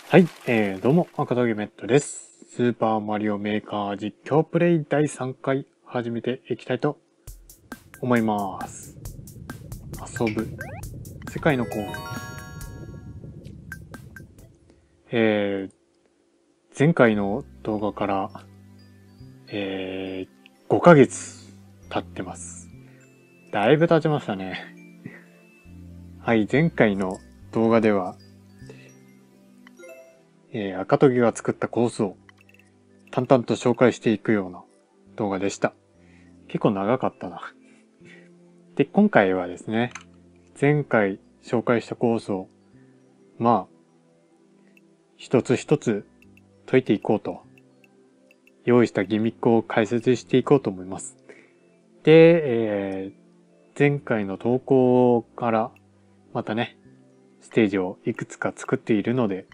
はい、どうも、赤峠メットです。スーパーマリオメーカー実況プレイ第3回始めていきたいと思います。遊ぶ世界のコーナ前回の動画から、5ヶ月経ってます。だいぶ経ちましたね。はい、前回の動画では、赤トゲが作ったコースを淡々と紹介していくような動画でした。結構長かったな。で、今回はですね、前回紹介したコースを、一つ一つ解いていこうと、用意したギミックを解説していこうと思います。で、前回の投稿からまたね、ステージをいくつか作っているので、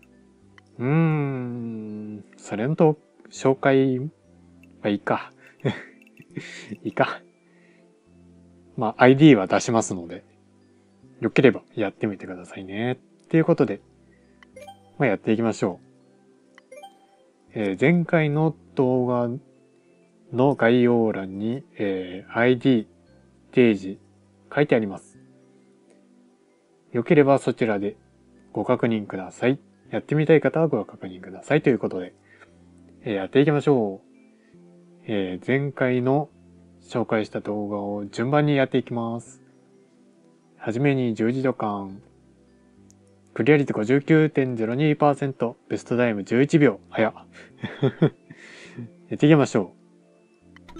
それのと紹介はいいか。いいか。ID は出しますので、よければやってみてくださいね。っていうことで、やっていきましょう。前回の動画の概要欄に、ID、ページ書いてあります。よければそちらでご確認ください。やってみたい方はご確認くださいということで、やっていきましょう。前回の紹介した動画を順番にやっていきます。はじめに十字土管。クリア率 59.02%。ベストタイム11秒。早っ。やっていきましょう。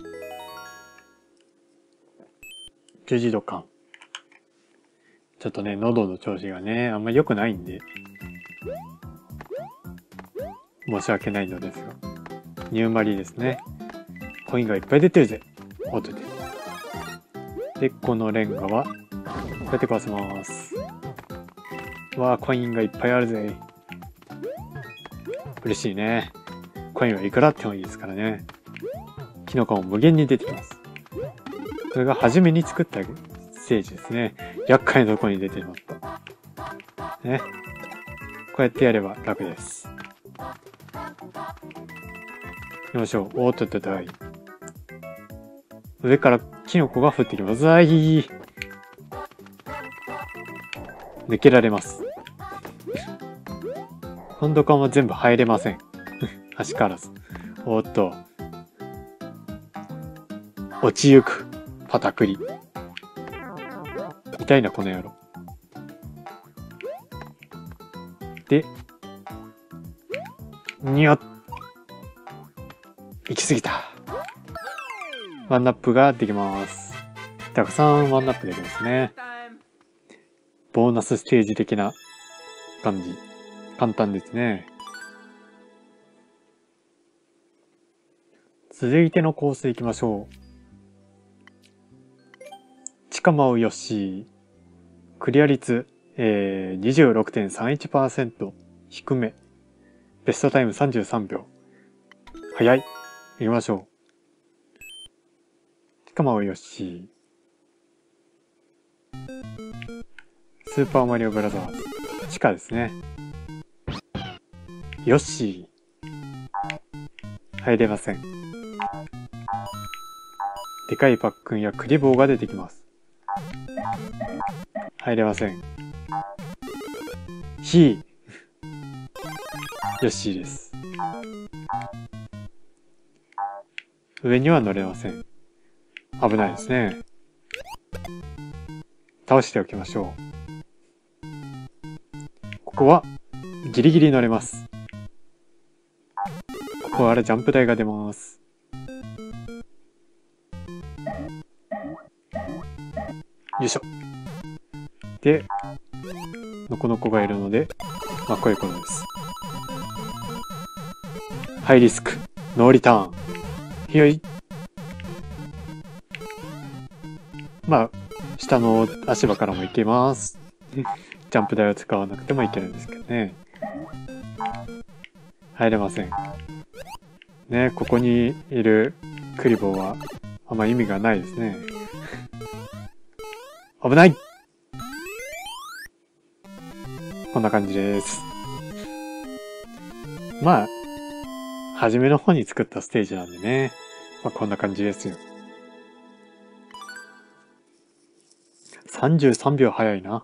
十字土管。ちょっとね、喉の調子がね、あんま良くないんで、申し訳ないのですが。ニューマリーですね。コインがいっぱい出てるぜ。おっとで。で、このレンガは、こうやって壊せます。わあ、コインがいっぱいあるぜ。嬉しいね。コインはいくらあってもいいですからね。キノコも無限に出てきます。これが初めに作ったステージですね。厄介なとこに出てしまった。ね。こうやってやれば楽です。行きましょう。おっとっとっとい。上からキノコが降ってきます。抜けられます。今度かも全部入れません。足からず。おっと。落ちゆく。パタクリ。痛いな、この野郎。で、にゃっ。行き過ぎた。ワンナップができます。たくさんワンナップできますね。ボーナスステージ的な感じ。簡単ですね。続いてのコース行きましょう。近間をよし。クリア率、26.31% 低め。ベストタイム33秒。早い。行きましょう。近間をよし。スーパーマリオブラザーズ。地下ですね。よし。入れません。でかいパックンやクリボーが出てきます。入れません。ひー。よしです。上には乗れません。危ないですね。倒しておきましょう。ここはギリギリ乗れます。ここからジャンプ台が出ます。よいしょ。で、ノコノコがいるので、こういうことです。ハイリスク、ノーリターン。ひよい。下の足場からも行けます。ジャンプ台を使わなくてもいけるんですけどね。入れません。ね、ここにいるクリボーはあんま意味がないですね。危ない！こんな感じです。 まあ、初めの方に作ったステージなんでね。まあこんな感じですよ。33秒早いな。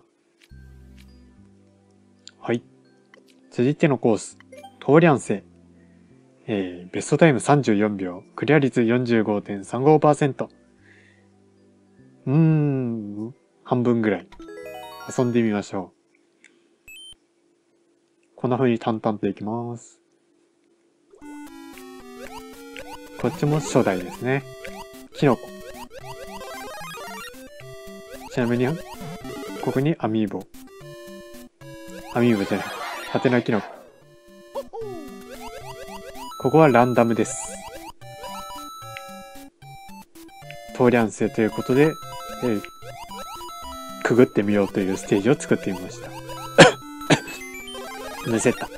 はい。続いてのコース。トーリャンセ。ベストタイム34秒。クリア率 45.35%。半分ぐらい。遊んでみましょう。こんな風に淡々といきます。こっちも初代ですね。キノコ。ちなみに、ここにアミーボ。アミーボじゃない。ハテナキノコ。ここはランダムです。トーリャンセということで、くぐってみようというステージを作ってみました。むせた。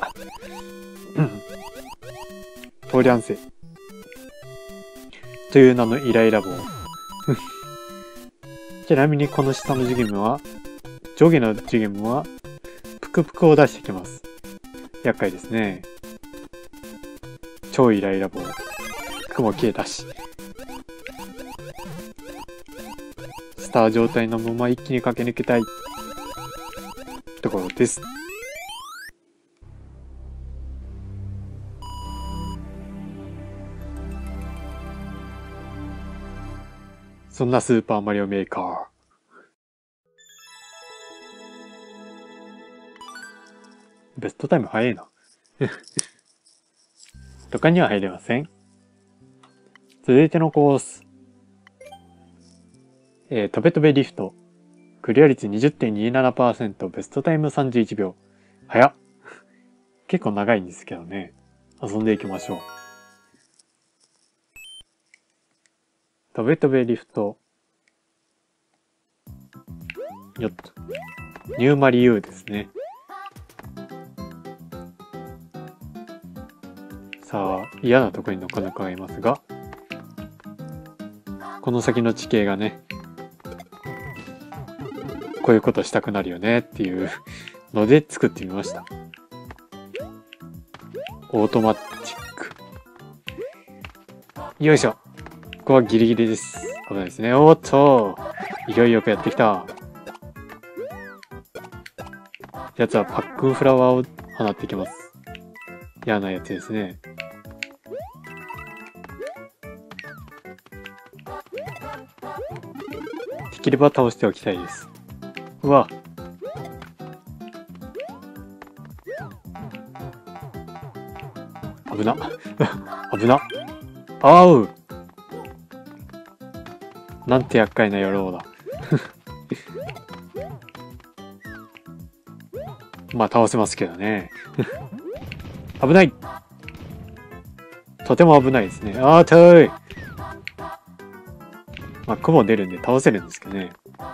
トーリャンセという名のイライラ棒。ちなみにこの下のジゲムは、上下のジゲムは、プクプクを出してきます。厄介ですね。超イライラ棒。服も消えたし。スター状態のまま一気に駆け抜けたいところです。そんなスーパーマリオメーカー。ベストタイム早いな。とかには入れません。続いてのコース。とべとべリフト。クリア率 20.27%、ベストタイム31秒。早っ。結構長いんですけどね。遊んでいきましょう。とべとべリフト。よっと。ニューマリユーですね。さあ、嫌なとこにのこのこがいますが、この先の地形がね、こういうことしたくなるよねっていうので作ってみました。オートマチック。よいしょ。ここはギリギリです。危ないですね。おっと、勢いよくやってきた。やつはパックンフラワーを放ってきます。嫌なやつですね。できれば倒しておきたいです。うわ。危な。危な。あう。なんて厄介な野郎だ。まあ倒せますけどね。危ない。とても危ないですね。あー遠い。まあ雲出るんで倒せるんですけどね。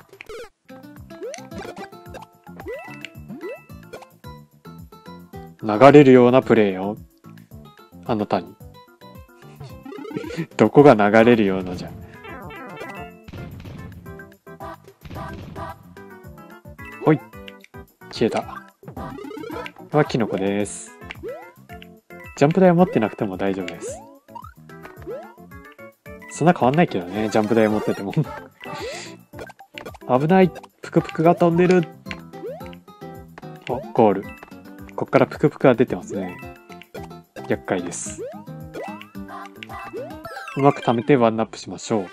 流れるようなプレイをあなたに。どこが流れるようなじゃん。ほい。消えた。はキノコです。ジャンプ台を持ってなくても大丈夫です。そんな変わんないけどね、ジャンプ台を持ってても。危ない。プクプクが飛んでる。お、ゴール。こっからプクプクが出てますね。厄介です。うまく貯めてワンナップしましょう。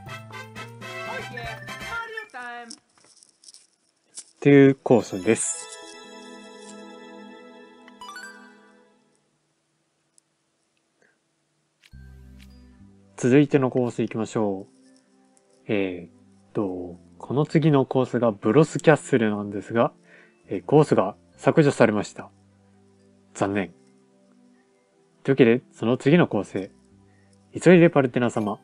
っていうコースです。続いてのコース行きましょう。この次のコースがブロスキャッスルなんですが、コースが削除されました。残念。というわけで、その次のコースへ。急いでパルテナ様。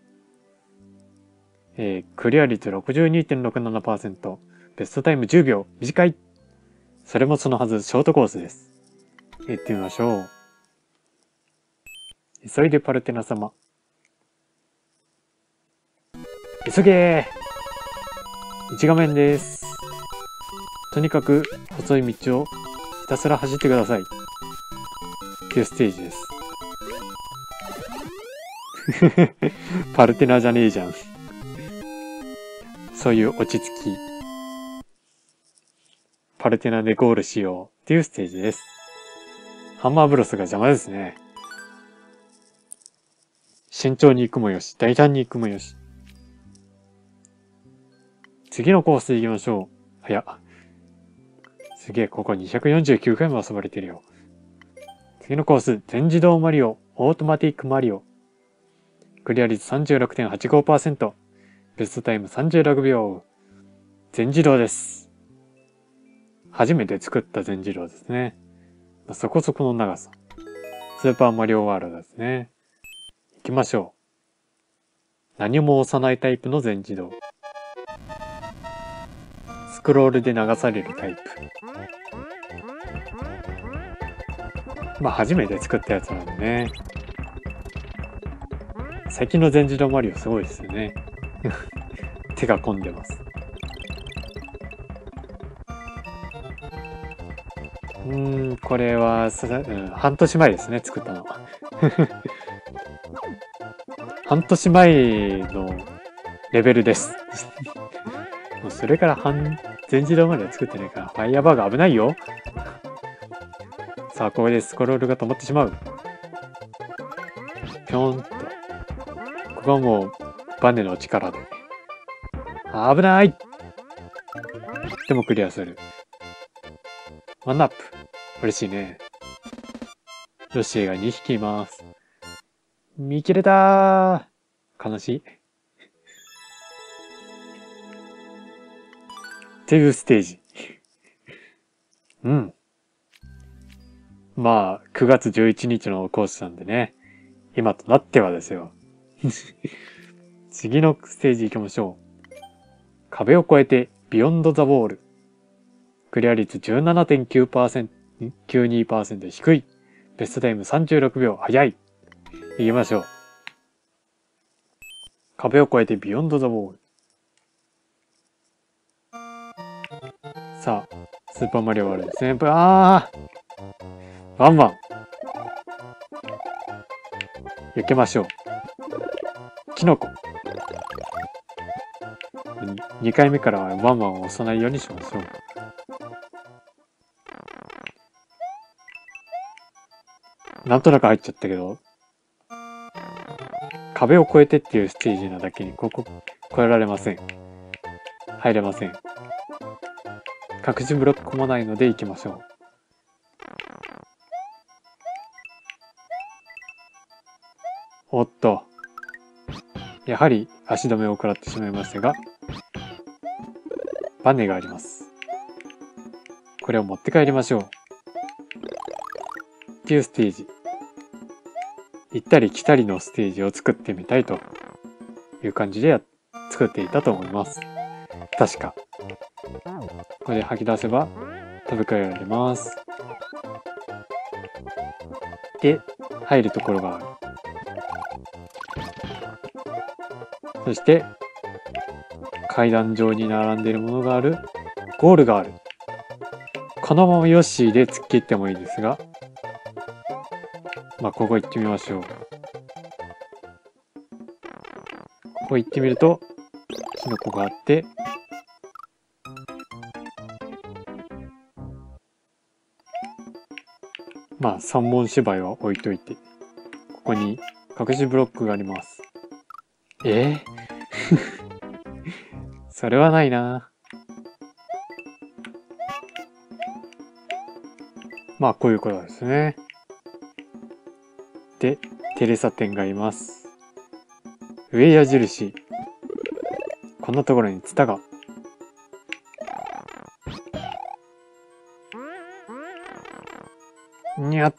クリア率 62.67%。ベストタイム10秒。短い。それもそのはず、ショートコースです。行ってみましょう。急いでパルテナ様。急げー！一画面です。とにかく細い道をひたすら走ってください。 っていうステージです。パルテナじゃねえじゃん。そういう落ち着き。パルテナでゴールしようっていうステージです。ハンマーブロスが邪魔ですね。慎重に行くもよし、大胆に行くもよし。次のコース行きましょう。早っ。すげえ、ここ249回も遊ばれてるよ。次のコース、全自動マリオ、オートマティックマリオ。クリア率 36.85%。ベストタイム36秒。全自動です。初めて作った全自動ですね。そこそこの長さ。スーパーマリオワールドですね。行きましょう。何も押さないタイプの全自動。スクロールで流されるタイプ。まあ初めて作ったやつなんでね。最近の全自動マリオすごいですよね。手が込んでます。これは半年前ですね、作ったの。半年前のレベルです。もうそれから全自動までは作ってないから、ファイヤーバーが危ないよ。さあ、ここでスクロールが止まってしまう。ぴょんと。ここはもう、バネの力で。危ない！でもクリアする。ワンアップ。嬉しいね。ヨッシーが2匹います。見切れたー。悲しい。っていうステージ。まあ、9月11日のコースなんでね。今となってはですよ。次のステージ行きましょう。壁を越えてビヨンドザウォール。クリア率 17.9%、92% 低い。ベストタイム36秒早い。行きましょう。壁を越えてビヨンドザウォール。さあ、スーパーマリオワールドですね。バンバン。避けましょう。キノコ。2回目からはバンバンを押さないようにしましょう。なんとなく入っちゃったけど、壁を越えてっていうステージなだけにここ越えられません。入れません。隠しブロックもないので行きましょう。おっと。やはり足止めを食らってしまいましたが、バネがあります。これを持って帰りましょう。っていうステージ。行ったり来たりのステージを作ってみたいという感じで作っていたと思います。確か。これで吐き出せば飛び替えられます。で、入るところがある。そして、階段状に並んでいるものがある。ゴールがある。このままヨッシーで突っ切ってもいいですが、まあ、ここ行ってみましょう。ここ行ってみると、キノコがあって、まあ、三文芝居は置いといて、ここに隠しブロックがあります。それはないな。まあ、こういうことですね。で、テレサ店がいます。上矢印。こんなところにツタが。にゃっ。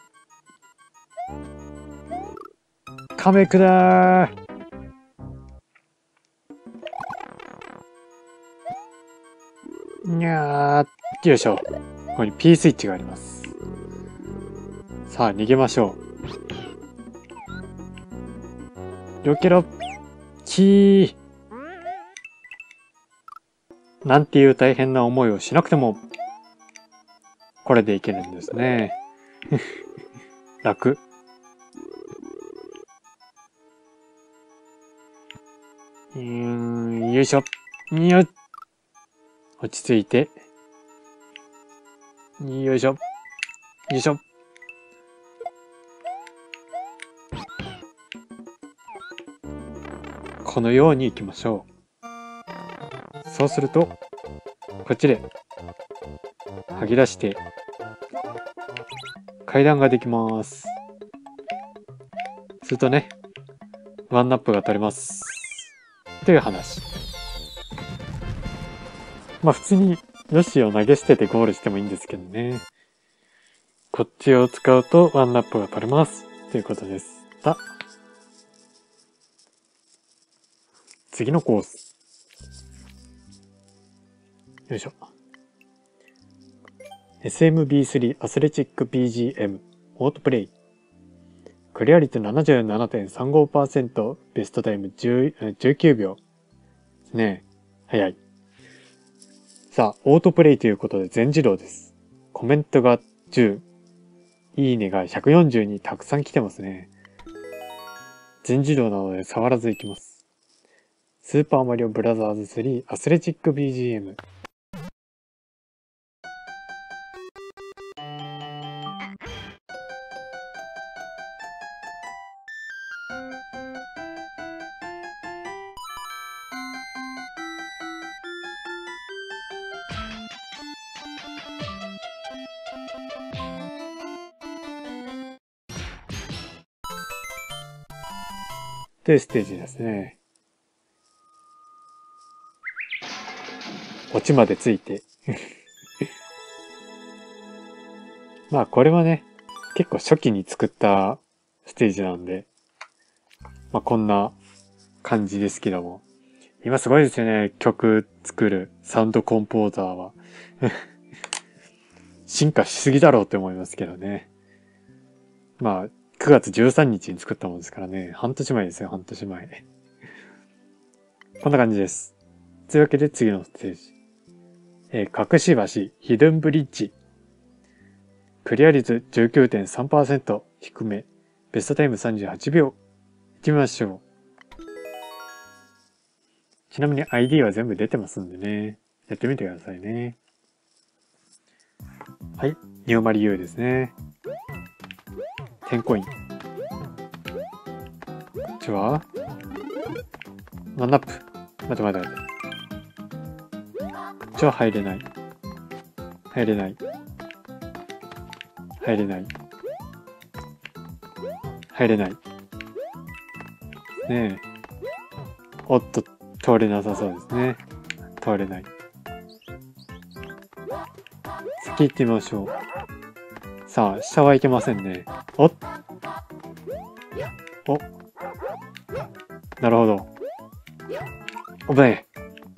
カメクだー。にゃー。よいしょ。ここに P スイッチがあります。さあ、逃げましょう。よけろ。キー。なんていう大変な思いをしなくても、これでいけるんですね。 楽。よいしょ。よっ。落ち着いて。よいしょ。よいしょ。このように行きましょう。そうすると、こっちで吐き出して階段ができます。するとね、ワンナップが取れます。という話。まあ普通にヨッシーを投げ捨ててゴールしてもいいんですけどね。こっちを使うとワンナップが取れます。ということでした。次のコース。よいしょ。SMB3 アスレチック BGM オートプレイ。クリア率 77.35%、ベストタイム19秒。ですね。早い。さあ、オートプレイということで全自動です。コメントが10。いいねが140にたくさん来てますね。全自動なので触らずいきます。スーパーマリオブラザーズ3アスレチック BGM。というステージですね。オチまでついて。まあこれはね、結構初期に作ったステージなんで、まあこんな感じですけども。今すごいですよね、曲作るサウンドコンポーザーは。進化しすぎだろうって思いますけどね。まあ、9月13日に作ったものですからね、半年前ですよ、半年前。こんな感じです。というわけで次のステージ。隠し橋、ヒドゥンブリッジ。クリア率 19.3% 低め。ベストタイム38秒。行ってみましょう。ちなみに ID は全部出てますんでね。やってみてくださいね。はい。ニューマリ U ですね。10コイン。こっちはワンナップ。待て待て待て。こっちは入れない。入れない。入れない。入れない。ねえ。おっと、通れなさそうですね。通れない。先行ってみましょう。さあ、下はいけませんね。おなるほど。危ない。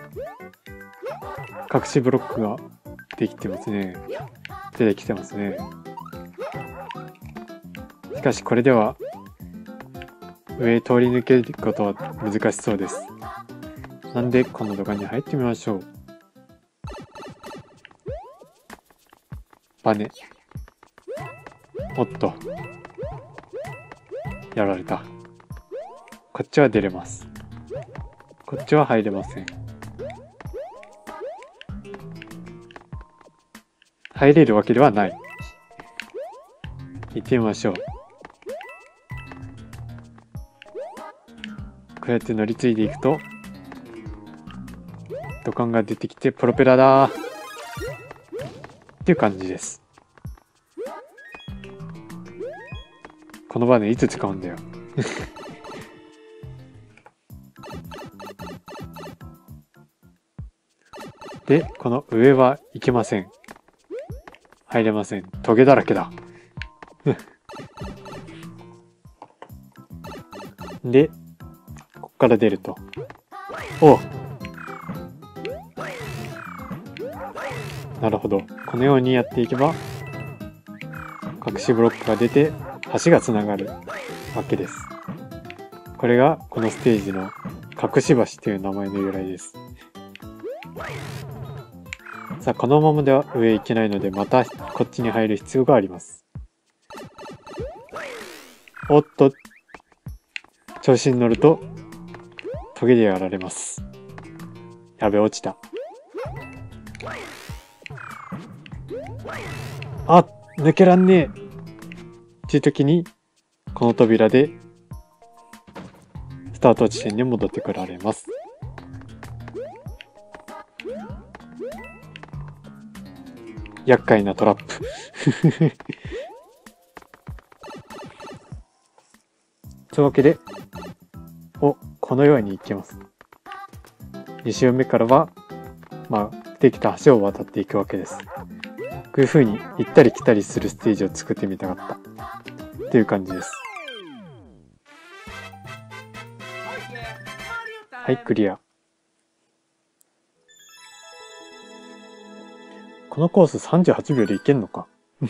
隠しブロックができてますね。出てきてますね。しかしこれでは上通り抜けることは難しそうです。なんでこの動画に入ってみましょう。バネ。おっと。やられた。こっちは出れます。こっちは入れません。入れるわけではない。行ってみましょう。こうやって乗り継いでいくと土管が出てきてプロペラだーっていう感じです。このバネいつ使うんだよ。で、この上はいけません。入れません。トゲだらけだ。で、こっから出ると。お、なるほど。このようにやっていけば、隠しブロックが出て、橋がつながるわけです。これがこのステージの隠し橋という名前の由来です。さあ、このままでは上行けないので、またこっちに入る必要があります。 おっと、調子に乗るとトゲでやられます。やべ、落ちた。あ、抜けらんねえっていう時にこの扉でスタート地点に戻ってこられます。厄介なトラップというわけで、このように行きます。2周目からは、できた橋を渡っていくわけです。こういう風に行ったり来たりするステージを作ってみたかったという感じです。はい、クリア。このコース38秒でいけんのか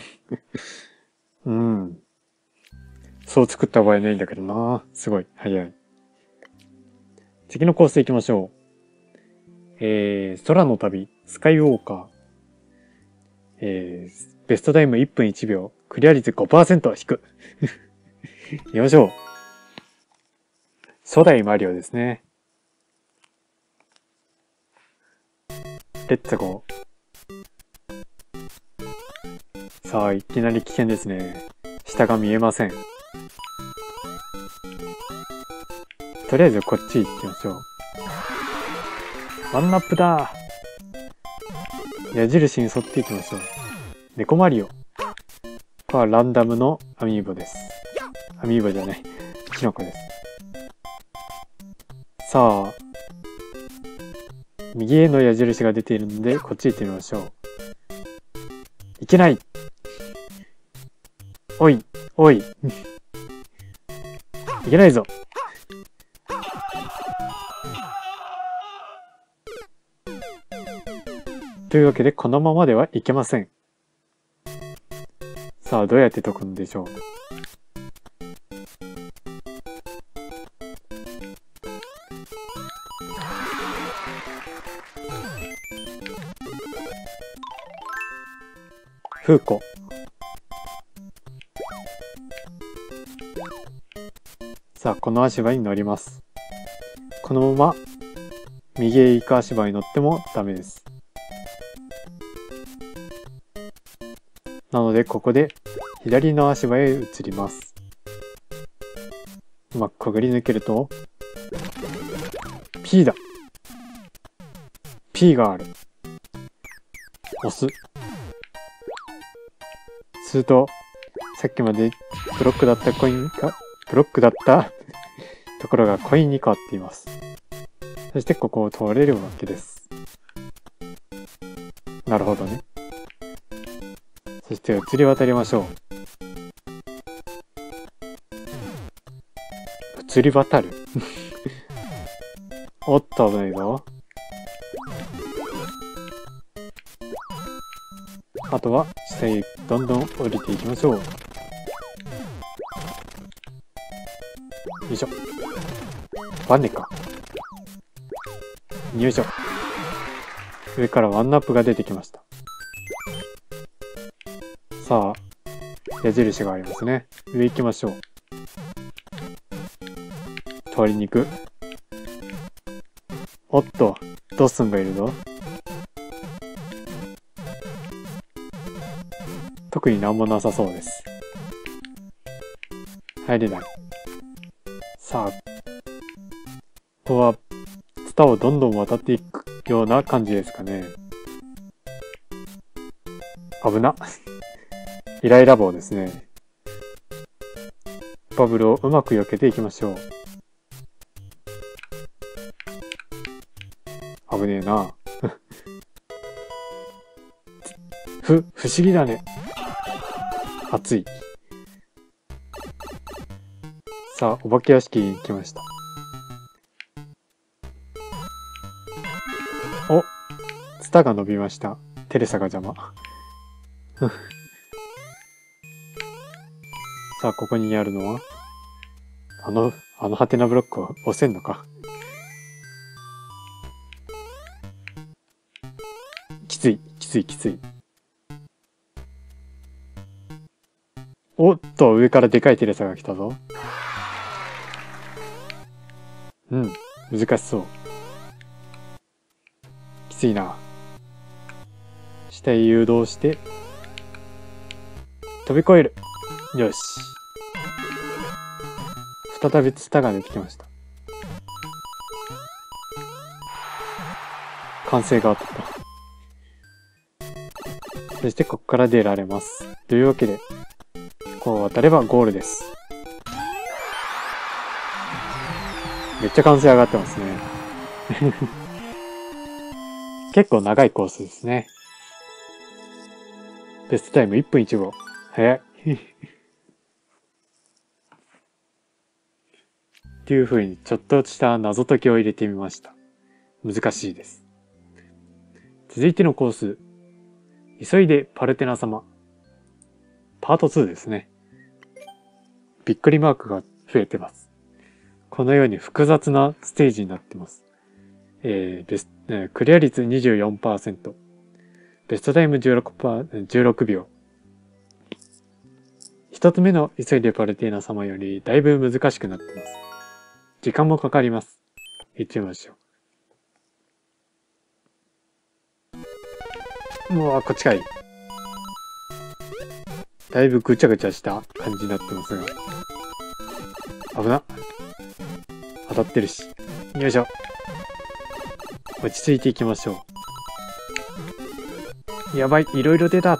そう作った場合ないんだけどな。すごい、早い。次のコース行きましょう。空の旅、スカイウォーカー。ベストタイム1分1秒。クリア率 5% 引く。行きましょう。初代マリオですね。レッツゴー。さあ、いきなり危険ですね。下が見えません。とりあえずこっち行きましょう。ワンナップだ。矢印に沿っていきましょう。猫マリオ。これはランダムのアミーボです。アミーボじゃない。キノコです。さあ、右への矢印が出ているので、こっち行ってみましょう。いけない。おい、おい。いけないぞ。というわけで、このままではいけません。さあ、どうやって解くんでしょう。フーコ。さあ、この足場に乗ります。このまま右へ行く足場に乗ってもダメです。なので、ここで左の足場へ移ります。うまくくぐり抜けると、P だ。P がある。押す。すると、さっきまでブロックだったコインが、ブロックだったところがコインに変わっています。そしてここを通れるわけです。なるほどね。そして移り渡りましょう。移り渡るおっと危ないぞ。あとは下へどんどん降りていきましょう。よいしょ。バネか。よいしょ。上からワンナップが出てきました。さあ、矢印がありますね。上行きましょう。通りに行く。おっと、ドッスンがいるぞ。特になんもなさそうです。入れない。さあ、ここは、ツタをどんどん渡っていくような感じですかね。危な。イライラ棒ですね。バブルをうまく避けていきましょう。危ねえな。不思議だね。熱い。さあ、お化け屋敷に来ました。お、ツタが伸びました。テレサが邪魔。さあ、ここにあるのは、あのハテナブロックを押せんのか。きつい。 おっと、上からでかいテレサが来たぞ。うん、難しそう。きついな。下へ誘導して、飛び越える。よし。再びツタが出てきました。歓声があった。そしてここから出られます。というわけで、こう渡ればゴールです。めっちゃ歓声上がってますね。結構長いコースですね。ベストタイム1分1秒。早い。っていう風にちょっとした謎解きを入れてみました。難しいです。続いてのコース。急いでパルテナ様。パート2ですね。びっくりマークが増えてます。このように複雑なステージになってます。クリア率 24%。ベストタイム16秒。一つ目の急いでパルテーナ様よりだいぶ難しくなってます。時間もかかります。行ってみましょう。うわ、こっちかい。だいぶぐちゃぐちゃした感じになってますが。危な。当たってるし。よいしょ。落ち着いていきましょう。やばい、いろいろ出た。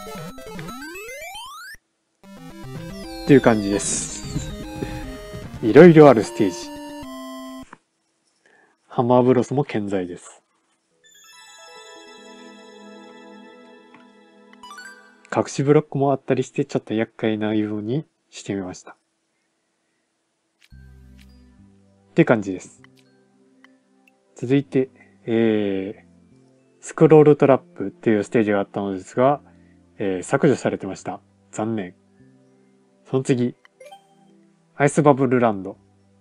っていう感じです。いろいろあるステージ。ハマーブロスも健在です。隠しブロックもあったりしてちょっと厄介なようにしてみました。って感じです。続いて、スクロールトラップっていうステージがあったのですが、削除されてました。残念。その次、アイスバブルランド。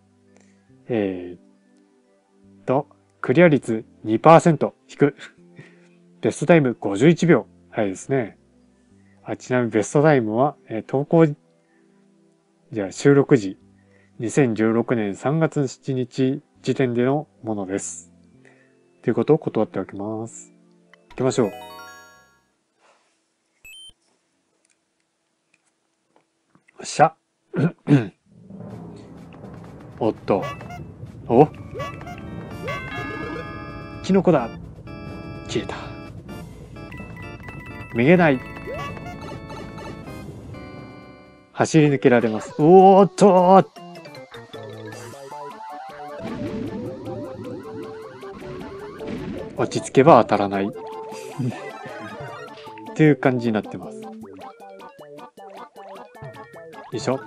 クリア率 2% 引く。ベストタイム51秒。早いですね。ちなみにベストタイムは、収録時、2016年3月7日時点でのものです。ということを断っておきます。行きましょう。よっしゃ。おっと。お？キノコだ。消えた。めげない。走り抜けられます。おーっと。落ち着けば当たらない。っていう感じになってます。よいしょ。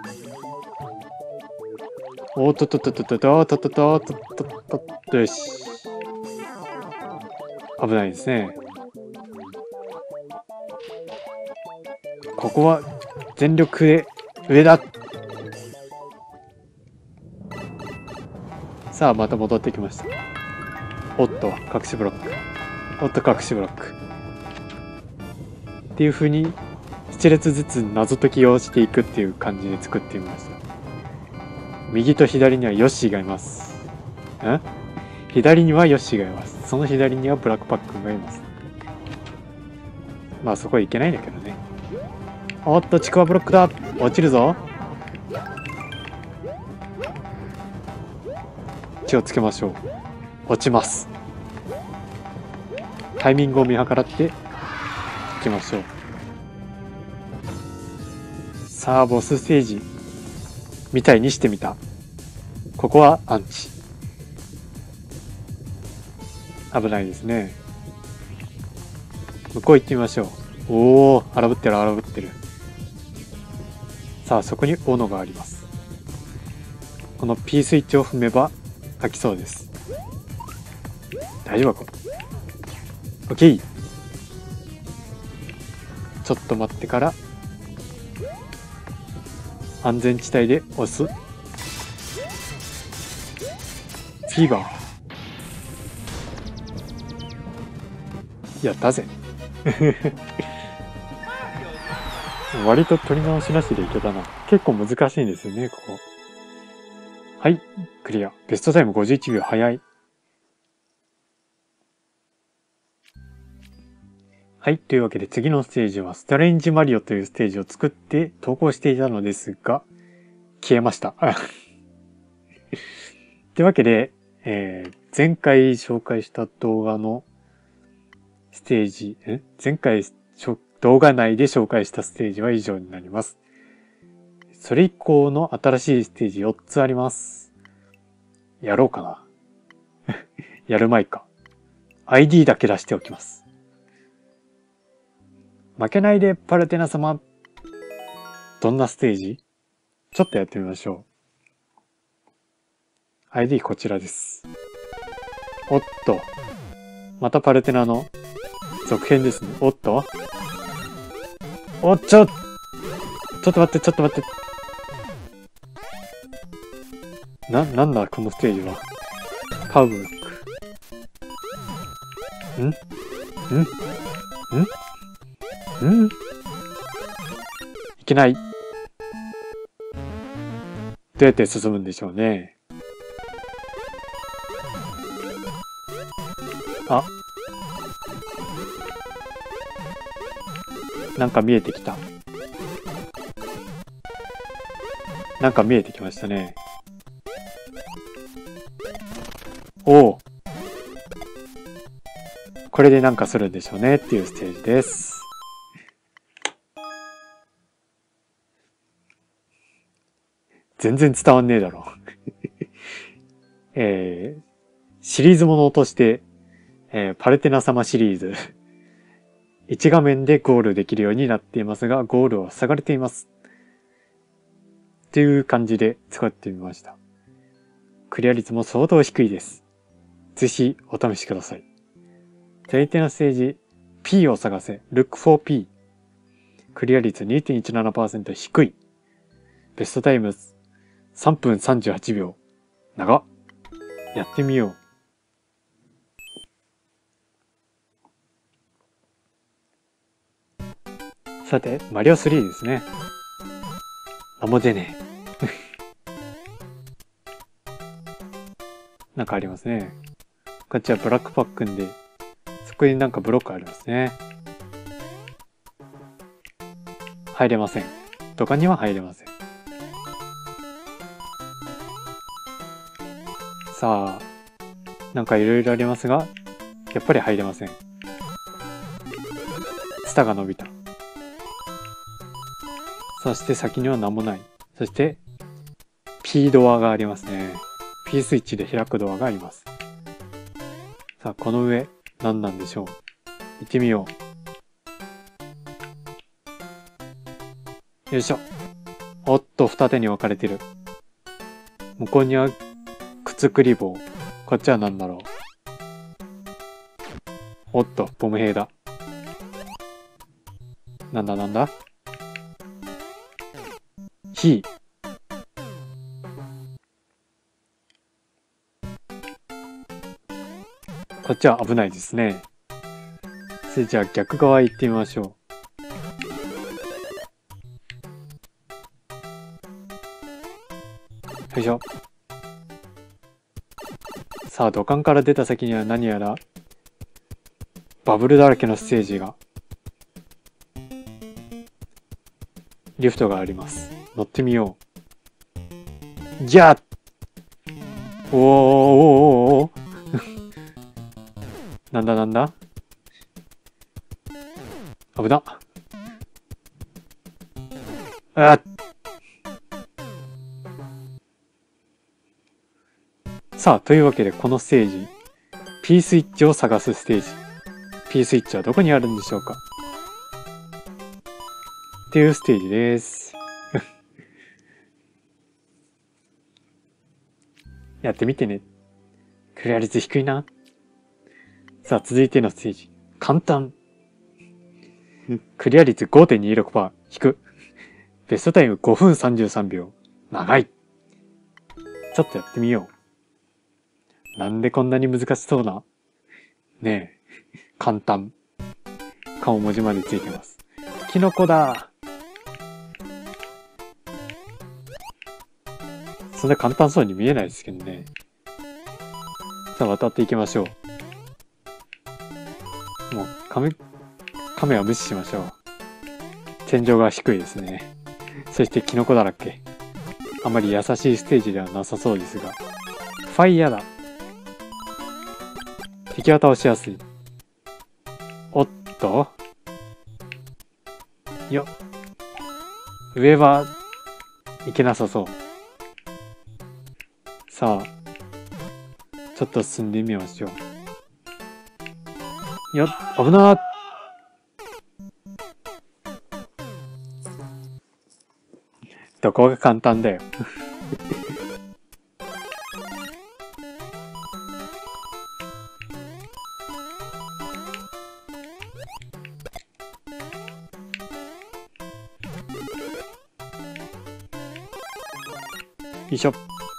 おーっとっとっとっとっとっとっとっとっとっとっと、よし。危ないですね。ここは全力で上だ。さあまた戻ってきました。おっと隠しブロック。おっと隠しブロック。っていう風に7列ずつ謎解きをしていくっていう感じで作ってみました。右と左にはヨッシーがいます。左にはヨッシーがいます。その左にはブラックパックがいます。まあそこへ行けないんだけどね。おっとちくわブロックだ。落ちるぞ。気をつけましょう。落ちます。タイミングを見計らっていきましょう。さあボスステージみたいにしてみた。ここはアンチ。危ないですね。向こう行ってみましょう。おお、荒ぶってる荒ぶってる。さあそこに斧があります。この P スイッチを踏めば開きそうです。大丈夫か？ OK。 ちょっと待ってから安全地帯で押す。フィーバーやったぜ。 割と取り直しなしでいけたな。結構難しいんですよね、ここ。はい、クリア。ベストタイム51秒早い。はい、というわけで次のステージはストレンジマリオというステージを作って投稿していたのですが、消えました。というわけで、前回紹介した動画のステージ、前回動画内で紹介したステージは以上になります。それ以降の新しいステージ4つあります。やろうかな。やるまいか。ID だけ出しておきます。負けないでパルテナ様。どんなステージ？ちょっとやってみましょう。ID こちらです。おっと。またパルテナの続編ですね。おっと。ちょっと待って。なんだこのステージは。パブック。いけない。どうやって進むんでしょうね。あ。なんか見えてきた。なんか見えてきましたね。おお。これでなんかするんでしょうねっていうステージです。全然伝わんねえだろ。シリーズものとして、パルテナ様シリーズ。1画面でゴールできるようになっていますが、ゴールは塞がれています。っていう感じで使ってみました。クリア率も相当低いです。ぜひお試しください。左手のステージ P を探せ Look for P クリア率 2.17% 低い。ベストタイム3分38秒。長っ。やってみよう。さて、マリオ3ですね。なんも出ねえ。なんかありますね。こっちはブラックパックンで、そこになんかブロックありますね。入れません。どこには入れません。さあ、なんかいろいろありますが、やっぱり入れません。ツタが伸びた。そして先には何もない。そして、P ドアがありますね。P スイッチで開くドアがあります。さあ、この上、何なんでしょう。行ってみよう。よいしょ。おっと、二手に分かれてる。向こうには、靴クリボー。こっちは何だろう。おっと、ボム兵だ。なんだ火。こっちは危ないですね。それじゃあ逆側行ってみましょう。よいしょ。さあ、土管から出た先には何やら、バブルだらけのステージが。リフトがあります。乗ってみよう。ギャーおーなんだ危なっ。さあ、というわけでこのステージ、P スイッチを探すステージ。P スイッチはどこにあるんでしょうかっていうステージです。やってみてね。クリア率低いな。さあ、続いてのステージ。簡単。クリア率 5.26%。低く。ベストタイム5分33秒。長い。ちょっとやってみよう。なんでこんなに難しそうなねえ。簡単。顔文字までついてます。キノコだ。 そんな簡単そうに見えないですけどね。さあ、渡っていきましょう。もう、亀は無視しましょう。天井が低いですね。そしてキノコだらけ。あまり優しいステージではなさそうですが。ファイヤーだ。敵は倒しやすい。おっとよっ。上はいけなさそう。さあ、ちょっと進んでみましょう。よっ、危なー。どこが簡単だよ。よいしょ。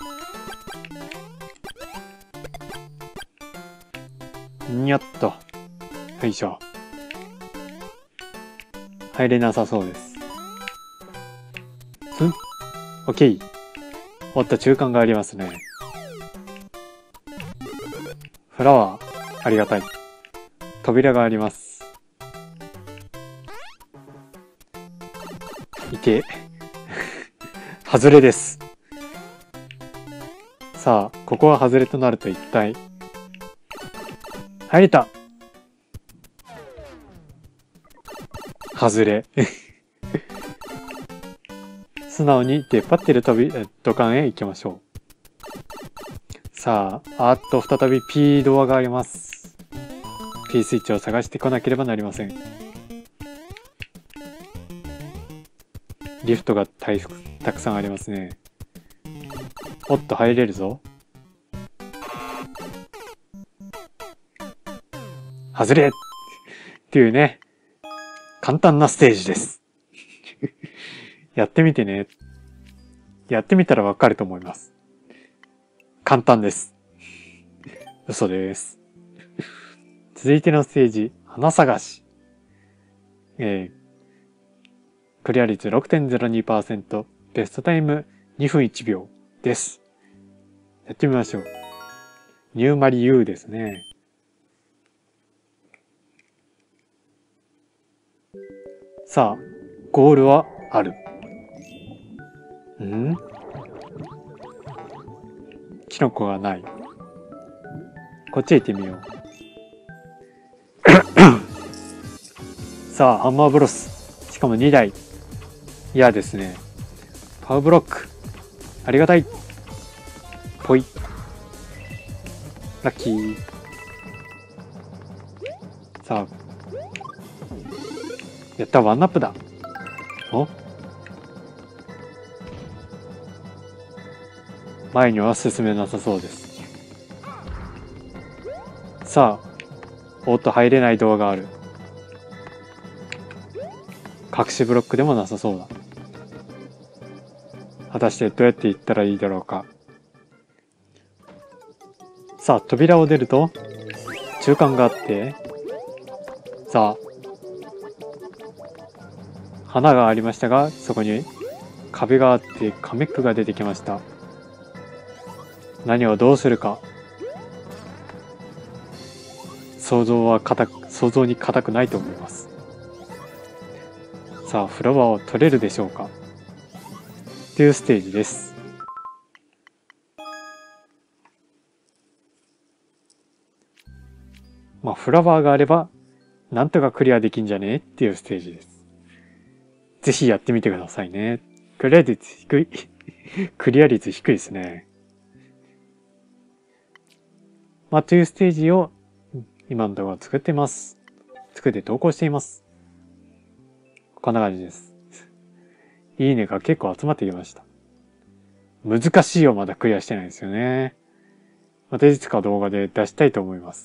にゃっと。よいしょ。入れなさそうです。オッケー。おっと、中間がありますね。フラワー、ありがたい。扉があります。いけ。外れです。さあ、ここは外れとなると一体。入れた。外れ。素直に出っ張ってる土管へ行きましょう。さあ、再び P ドアがあります。P スイッチを探してこなければなりません。リフトがたくさんありますね。おっと、入れるぞ。外れっていうね、簡単なステージです。やってみてね。やってみたらわかると思います。簡単です。嘘です。続いてのステージ、花探し。クリア率 6.02%、ベストタイム2分1秒です。やってみましょう。ニューマリ U ですね。さあ、ゴールはある。キノコがない。こっちへ行ってみよう。さあ、ハンマーブロス。しかも2台。嫌ですね。パウブロック。ありがたい。ぽい。ラッキー。さあ。やった、ワンナップだ。お？前には進めなさそうです。さあ。おっと、入れないドアがある。隠しブロックでもなさそうだ。果たしてどうやって行ったらいいだろうか。さあ、扉を出ると、中間があって、さあ、花がありましたが、そこに壁があってカメックが出てきました。何をどうするか。想像に固くないと思います。さあ、フラワーを取れるでしょうか。っていうステージです。まあ、フラワーがあれば、なんとかクリアできんじゃねえっていうステージです。ぜひやってみてくださいね。クリア率低い。クリア率低いですね。まあ、というステージを今のところ作ってます。作って投稿しています。こんな感じです。いいねが結構集まってきました。難しいをまだクリアしてないですよね。またいつか動画で出したいと思います。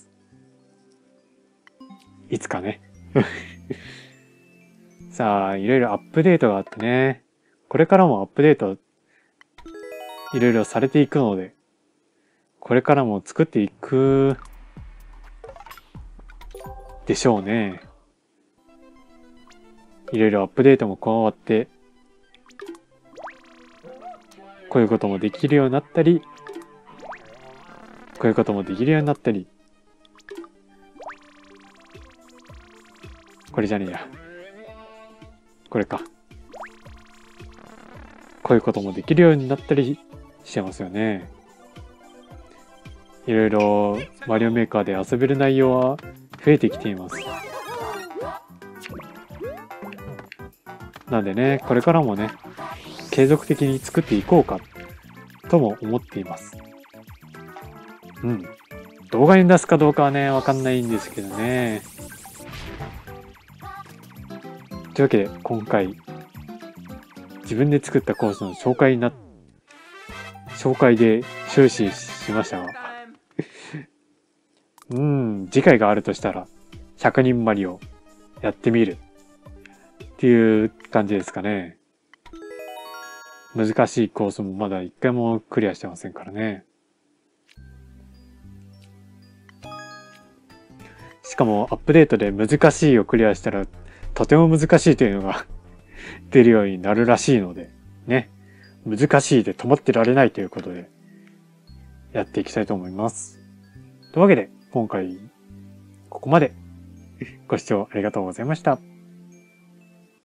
いつかね。さあ、いろいろアップデートがあってね。これからもアップデートいろいろされていくので、これからも作っていくでしょうね。いろいろアップデートも加わって、 こういうこともできるようになったり、こういうこともできるようになったり、これじゃねえや。これか。こういうこともできるようになったりしてますよね。いろいろマリオメーカーで遊べる内容は増えてきています。なんでね、これからもね、継続的に作っていこうかとも思っています。うん。動画に出すかどうかはね、わかんないんですけどね。というわけで、今回、自分で作ったコースの紹介で終始しましたが、次回があるとしたら、100人マリオやってみるっていう感じですかね。難しいコースもまだ一回もクリアしてませんからね。しかもアップデートで難しいをクリアしたらとても難しいというのが出るようになるらしいので、ね。難しいで止まってられないということでやっていきたいと思います。というわけで今回ここまでご視聴ありがとうございました。